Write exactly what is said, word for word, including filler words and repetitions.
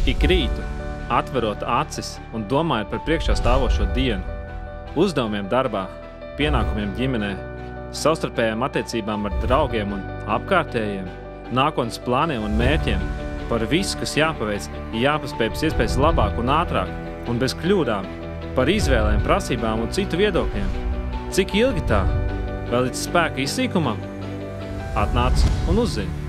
Ik rītu, atverot acis un domājot par priekšā stāvošo dienu, uzdevumiem darbā, pienākumiem ģimenē, savstarpējām attiecībām ar draugiem un apkārtējiem, nākotnes plāniem un mērķiem, par visu, kas jāpaveic, jāpaspēj pēc iespējas labāk un ātrāk un bez kļūdām, par izvēlēm, prasībām un citu viedokļiem. Cik ilgi tā? Vēl līdz spēka izsīkumam? Atnāc un uzzini.